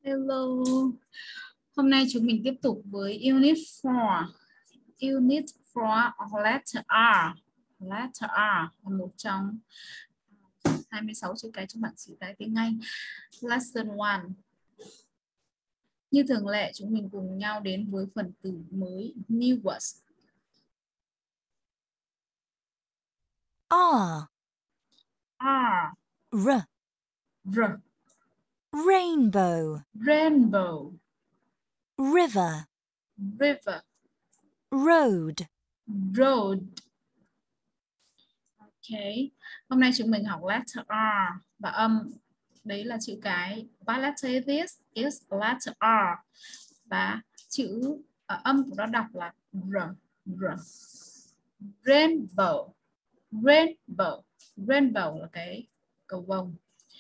Hello. Hôm nay chúng mình tiếp tục với Unit 4. Unit 4 Letter R. Letter R là một trong 26 chữ cái trong bảng chữ cái tiếng Anh. Lesson 1. Như thường lệ, chúng mình cùng nhau đến với phần từ mới New Words. R. R. R. R. Rainbow. Rainbow. River. River. Road. Road. Ok. Hôm nay chúng mình học letter R và âm. Đấy là chữ cái. What letter is this? Is letter R. Và chữ âm của nó đọc là R. R. Rainbow. Rainbow. Rainbow là cái cầu vồng.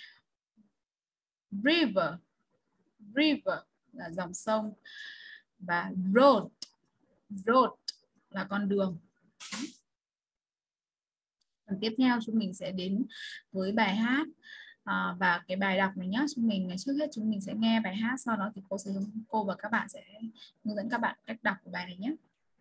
River. River là dòng sông. Và road. Road là con đường. Phần tiếp theo chúng mình sẽ đến với bài hát và cái bài đọc này nhé. Trước hết chúng mình sẽ nghe bài hát, sau đó thì cô và các bạn sẽ hướng dẫn các bạn cách đọc của bài này nhé.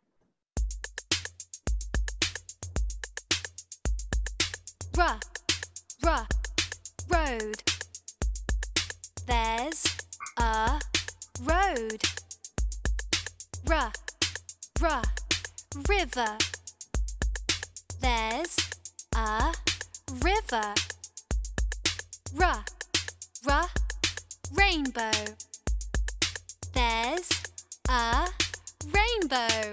Road. There's a road. River. There's a river. Rainbow. There's a rainbow.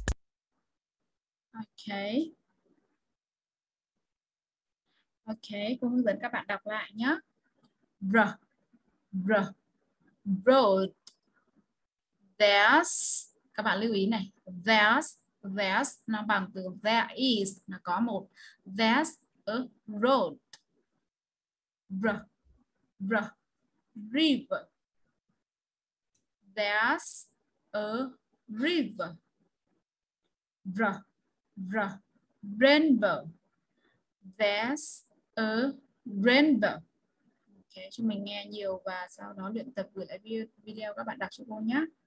Ok, cô hướng dẫn các bạn đọc lại nhé. R. Road. There's, các bạn lưu ý này, there's nó bằng từ there is, là có một. There's a road. River. There's a river. Rainbow. There's a rainbow. Ok, chúng mình nghe nhiều và sau đó luyện tập gửi lại video các bạn đọc cho cô nhé.